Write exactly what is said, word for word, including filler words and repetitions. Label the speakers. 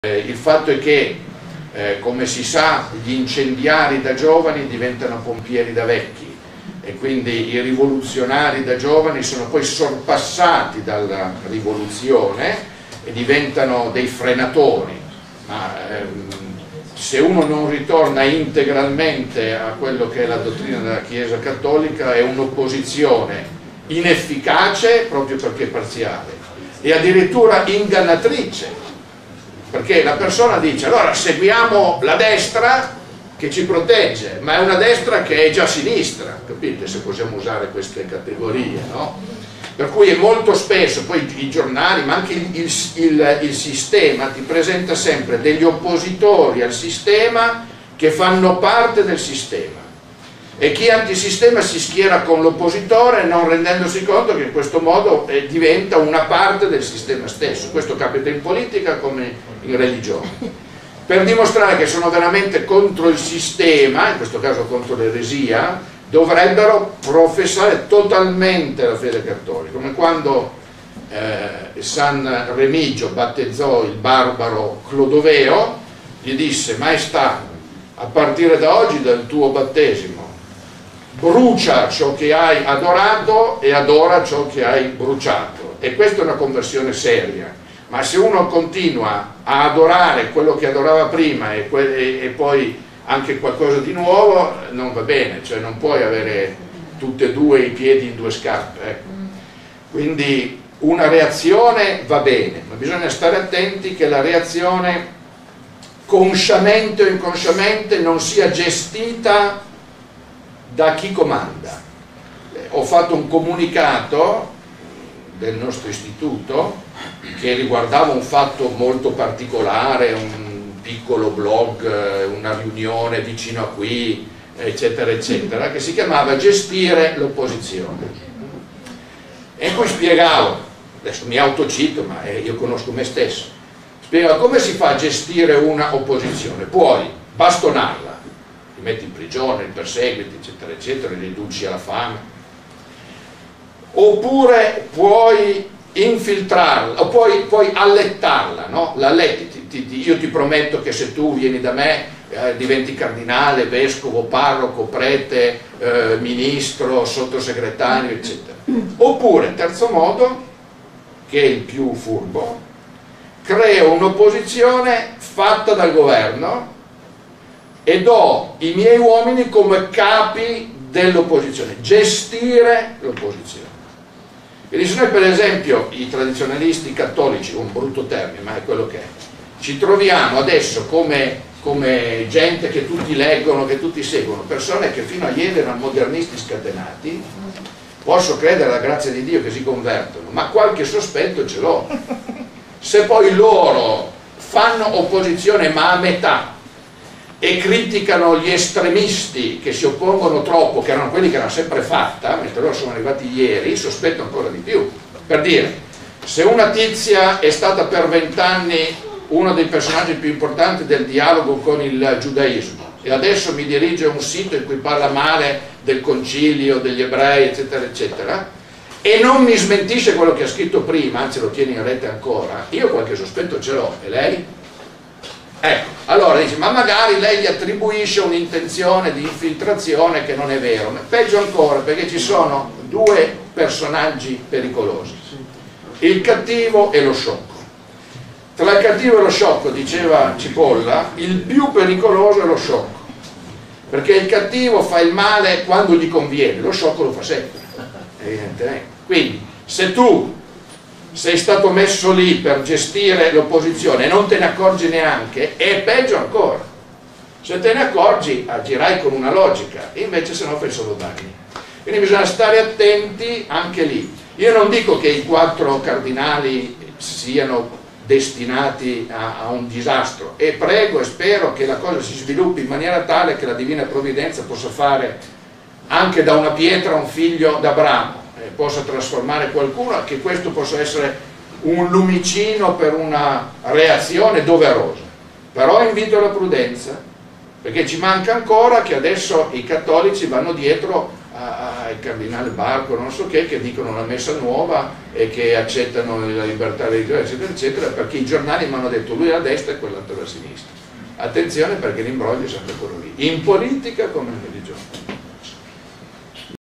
Speaker 1: Eh, il fatto è che, eh, come si sa, gli incendiari da giovani diventano pompieri da vecchi e quindi i rivoluzionari da giovani sono poi sorpassati dalla rivoluzione e diventano dei frenatori. Ma ehm, se uno non ritorna integralmente a quello che è la dottrina della Chiesa Cattolica, è un'opposizione inefficace proprio perché parziale e addirittura ingannatrice, perché la persona dice: allora seguiamo la destra che ci protegge, ma è una destra che è già sinistra, capite, se possiamo usare queste categorie, no? Per cui è molto spesso, poi i giornali, ma anche il, il, il, il sistema ti presenta sempre degli oppositori al sistema che fanno parte del sistema, e chi è antisistema si schiera con l'oppositore non rendendosi conto che in questo modo eh, diventa una parte del sistema stesso. Questo capita in politica come in religione. Per dimostrare che sono veramente contro il sistema, in questo caso contro l'eresia, dovrebbero professare totalmente la fede cattolica, come quando eh, San Remigio battezzò il barbaro Clodoveo, gli disse: maestà, a partire da oggi dal tuo battesimo brucia ciò che hai adorato e adora ciò che hai bruciato. E questa è una conversione seria. Ma se uno continua a adorare quello che adorava prima e, e, e poi anche qualcosa di nuovo, non va bene, cioè non puoi avere tutti e due i piedi in due scarpe, ecco. Quindi una reazione va bene, ma bisogna stare attenti che la reazione, consciamente o inconsciamente, non sia gestita da chi comanda. Ho fatto un comunicato del nostro istituto che riguardava un fatto molto particolare, un piccolo blog, una riunione vicino a qui, eccetera eccetera, che si chiamava Gestire l'opposizione, e in cui spiegavo, adesso mi autocito ma io conosco me stesso, spiegavo come si fa a gestire una opposizione. Puoi bastonarla, ti metti in prigione, li perseguiti, eccetera eccetera, li riduci alla fame, oppure puoi infiltrarla, o puoi, puoi allettarla, no? L'alletti, ti, ti, io ti prometto che se tu vieni da me eh, diventi cardinale, vescovo, parroco, prete, eh, ministro, sottosegretario, eccetera. Oppure, terzo modo, che è il più furbo, creo un'opposizione fatta dal governo e do i miei uomini come capi dell'opposizione, gestire l'opposizione. Quindi se noi per esempio i tradizionalisti cattolici, un brutto termine ma è quello che è, ci troviamo adesso come, come gente che tutti leggono, che tutti seguono, persone che fino a ieri erano modernisti scatenati, posso credere alla grazia di Dio che si convertono, ma qualche sospetto ce l'ho. Se poi loro fanno opposizione ma a metà e criticano gli estremisti che si oppongono troppo, che erano quelli che erano sempre fatta, mentre loro sono arrivati ieri, sospetto ancora di più. Per dire, se una tizia è stata per vent'anni uno dei personaggi più importanti del dialogo con il giudaismo e adesso mi dirige un sito in cui parla male del concilio, degli ebrei, eccetera eccetera, e non mi smentisce quello che ha scritto prima, anzi lo tiene in rete ancora, io qualche sospetto ce l'ho. E lei? Ecco, allora dice, ma magari lei gli attribuisce un'intenzione di infiltrazione che non è vero. Ma peggio ancora, perché ci sono due personaggi pericolosi, il cattivo e lo sciocco. Tra il cattivo e lo sciocco, diceva Cipolla, il più pericoloso è lo sciocco, perché il cattivo fa il male quando gli conviene, lo sciocco lo fa sempre, evidentemente. Quindi se tu sei stato messo lì per gestire l'opposizione e non te ne accorgi neanche, è peggio ancora. Se te ne accorgi agirai con una logica, e invece se no fai solo danni. Quindi bisogna stare attenti anche lì. Io non dico che i quattro cardinali siano destinati a, a un disastro, e prego e spero che la cosa si sviluppi in maniera tale che la Divina Provvidenza possa fare anche da una pietra un figlio d'Abramo, possa trasformare qualcuno, che questo possa essere un lumicino per una reazione doverosa. Però invito alla prudenza, perché ci manca ancora che adesso i cattolici vanno dietro al cardinale Barco, non so che, che dicono la messa nuova e che accettano la libertà religiosa, eccetera, eccetera, perché i giornali mi hanno detto lui è a destra e quell'altro è a sinistra. Attenzione, perché l'imbroglio è sempre quello lì, in politica come in religione.